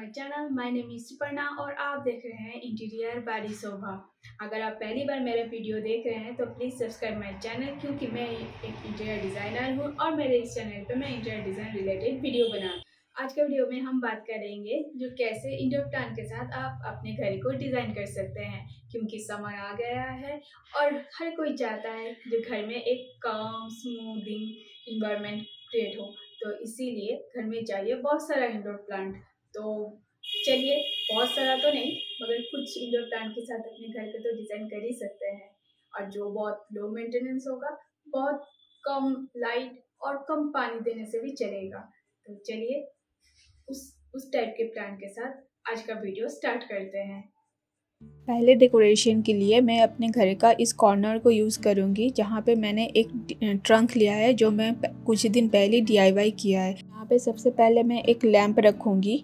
My channel. My name is Suparna और आप देख रहे हैं इंटीरियर बाय शोभा। अगर आप पहली बार मेरा वीडियो देख रहे हैं तो प्लीज़ सब्सक्राइब माय चैनल, क्योंकि मैं एक इंटीरियर डिज़ाइनर हूं और मेरे इस चैनल पे मैं इंटीरियर डिज़ाइन रिलेटेड वीडियो बना। आज के वीडियो में हम बात करेंगे जो कैसे इंडोर प्लांट के साथ आप अपने घर को डिज़ाइन कर सकते हैं, क्योंकि समय आ गया है और हर कोई चाहता है जो घर में एक काम स्मूथिंग इन्वायरमेंट क्रिएट हो। तो इसीलिए घर में चाहिए बहुत सारा इंडोर प्लांट। तो चलिए, बहुत सारा तो नहीं मगर कुछ इंडोर प्लांट के साथ अपने घर के तो डिज़ाइन कर ही सकते हैं, और जो बहुत लो मेंटेनेंस होगा, बहुत कम लाइट और कम पानी देने से भी चलेगा। तो चलिए उस टाइप के प्लांट के साथ आज का वीडियो स्टार्ट करते हैं। पहले डेकोरेशन के लिए मैं अपने घर का इस कॉर्नर को यूज़ करूँगी, जहाँ पे मैंने एक ट्रंक लिया है जो मैं कुछ दिन पहले DIY किया है। यहाँ पे सबसे पहले मैं एक लैंप रखूँगी।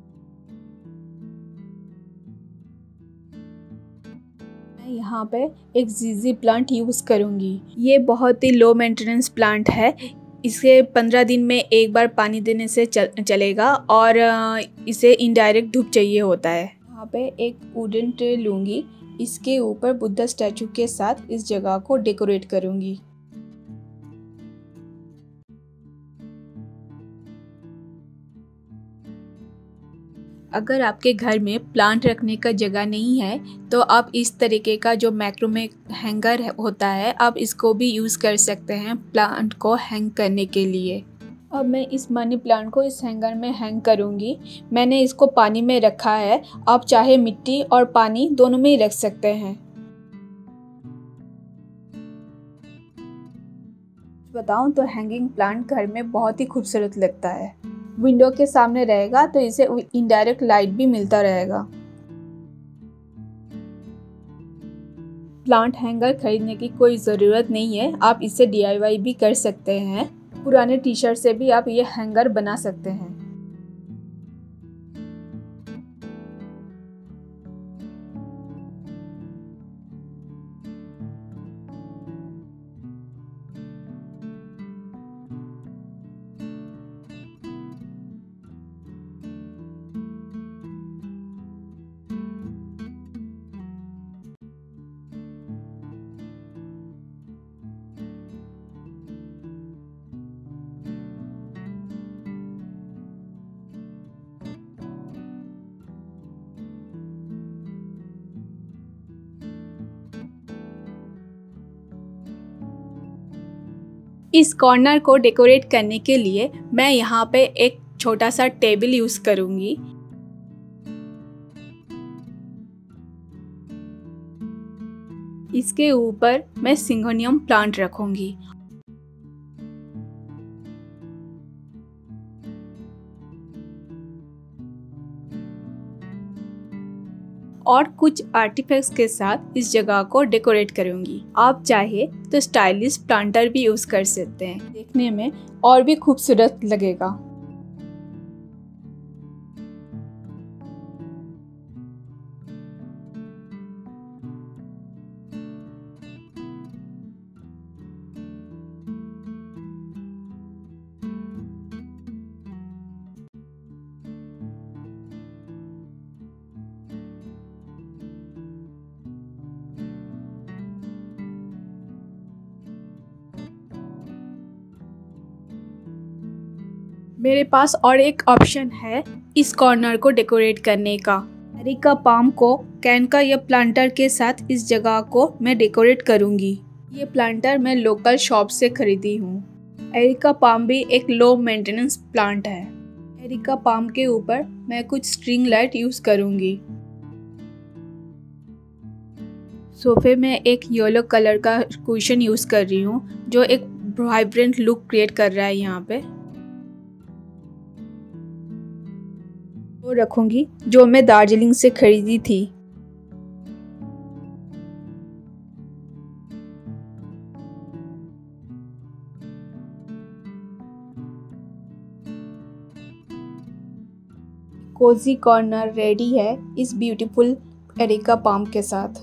मैं यहाँ पे एक जीजी प्लांट यूज़ करूँगी। ये बहुत ही लो मेंटेनेंस प्लांट है। इसे 15 दिन में एक बार पानी देने से चलेगा और इसे इनडायरेक्ट धूप चाहिए होता है। यहाँ पे एक वुडन ट्रे लूँगी। इसके ऊपर बुद्धा स्टैचू के साथ इस जगह को डेकोरेट करूँगी। अगर आपके घर में प्लांट रखने का जगह नहीं है तो आप इस तरीके का जो मैक्रोमे हैंगर होता है, आप इसको भी यूज़ कर सकते हैं प्लांट को हैंग करने के लिए। अब मैं इस मनी प्लांट को इस हैंगर में हैंग करूँगी। मैंने इसको पानी में रखा है, आप चाहे मिट्टी और पानी दोनों में ही रख सकते हैं। बताऊँ तो हैंगिंग प्लांट घर में बहुत ही खूबसूरत लगता है। विंडो के सामने रहेगा तो इसे इनडायरेक्ट लाइट भी मिलता रहेगा। प्लांट हैंगर खरीदने की कोई ज़रूरत नहीं है, आप इसे DIY भी कर सकते हैं। पुराने टी-शर्ट से भी आप ये हैंगर बना सकते हैं। इस कॉर्नर को डेकोरेट करने के लिए मैं यहाँ पे एक छोटा सा टेबल यूज़ करूँगी। इसके ऊपर मैं सिंगोनियम प्लांट रखूँगी। और कुछ आर्टिफैक्ट्स के साथ इस जगह को डेकोरेट करूंगी। आप चाहे तो स्टाइलिश प्लांटर भी यूज़ कर सकते हैं, देखने में और भी खूबसूरत लगेगा। मेरे पास और एक ऑप्शन है इस कॉर्नर को डेकोरेट करने का। एरिका पाम को कैन का या प्लांटर के साथ इस जगह को मैं डेकोरेट करूंगी। ये प्लांटर मैं लोकल शॉप से खरीदी हूँ। एरिका पाम भी एक लो मेंटेनेंस प्लांट है। एरिका पाम के ऊपर मैं कुछ स्ट्रिंग लाइट यूज़ करूंगी। सोफे में एक येलो कलर का कुशन यूज़ कर रही हूँ, जो एक वाइब्रेंट लुक क्रिएट कर रहा है। यहाँ पे वो रखूंगी जो मैं दार्जिलिंग से खरीदी थी। कोजी कॉर्नर रेडी है इस ब्यूटीफुल एरिका पाम के साथ।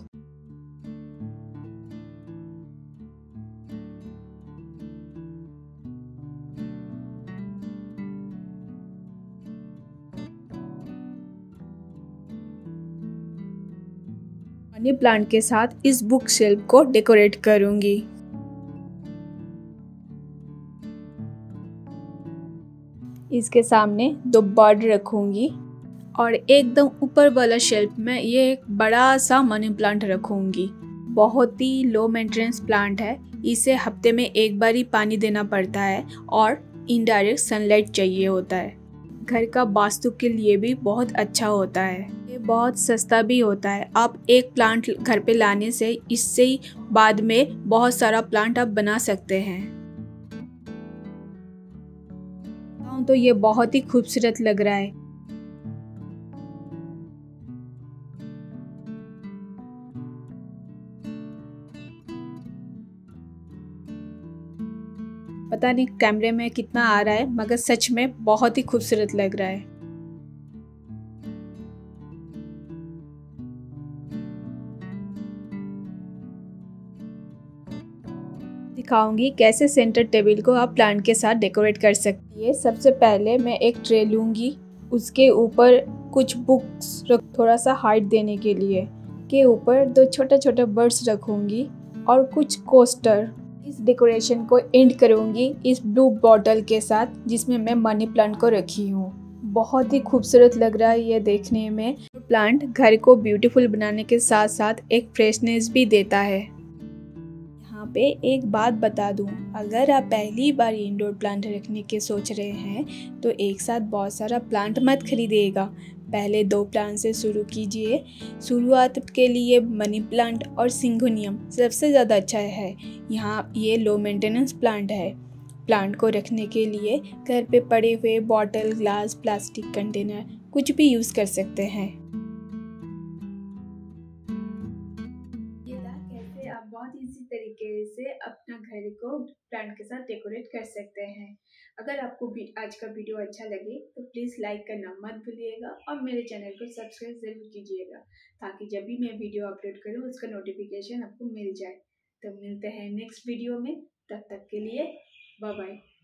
मनी प्लांट के साथ इस बुक शेल्फ को डेकोरेट करूँगी। इसके सामने 2 बर्ड रखूँगी और एकदम ऊपर वाला शेल्फ में ये एक बड़ा सा मनी प्लांट रखूँगी। बहुत ही लो मेंटेनेंस प्लांट है, इसे हफ्ते में 1 बार ही पानी देना पड़ता है और इनडायरेक्ट सनलाइट चाहिए होता है। घर का वास्तु के लिए भी बहुत अच्छा होता है। ये बहुत सस्ता भी होता है। आप एक प्लांट घर पे लाने से इससे ही बाद में बहुत सारा प्लांट आप बना सकते हैं। तो ये बहुत ही खूबसूरत लग रहा है। पता नहीं कैमरे में कितना आ रहा है, मगर सच में बहुत ही खूबसूरत लग रहा है। दिखाऊंगी कैसे सेंटर टेबल को आप प्लांट के साथ डेकोरेट कर सकती है। सबसे पहले मैं एक ट्रे लूँगी, उसके ऊपर कुछ बुक्स थोड़ा सा हाइट देने के लिए, के ऊपर 2 छोटे छोटे बर्ड्स रखूँगी और कुछ कोस्टर। इस डेकोरेशन को एंड करूँगी इस ब्लू बॉटल के साथ जिसमें मैं मनी प्लांट को रखी हूँ। बहुत ही खूबसूरत लग रहा है ये देखने में। प्लांट घर को ब्यूटीफुल बनाने के साथ साथ एक फ्रेशनेस भी देता है। यहाँ पे एक बात बता दूँ, अगर आप पहली बार इंडोर प्लांट रखने के सोच रहे हैं तो एक साथ बहुत सारा प्लांट मत खरीदिएगा। पहले 2 प्लांट से शुरू कीजिए। शुरुआत के लिए मनी प्लांट और सिंगोनियम सबसे ज़्यादा अच्छा है। यहाँ ये लो मेंटेनेंस प्लांट है। प्लांट को रखने के लिए घर पे पड़े हुए बॉटल, ग्लास, प्लास्टिक कंटेनर कुछ भी यूज़ कर सकते हैं। कैसे आप बहुत इजी तरीके से अपना घर को प्लांट के साथ डेकोरेट कर सकते हैं। अगर आपको भी आज का वीडियो अच्छा लगे तो प्लीज़ लाइक करना मत भूलिएगा और मेरे चैनल को सब्सक्राइब ज़रूर कीजिएगा, ताकि जब भी मैं वीडियो अपलोड करूँ उसका नोटिफिकेशन आपको मिल जाए। तो मिलते हैं नेक्स्ट वीडियो में, तब तक के लिए बाय बाय।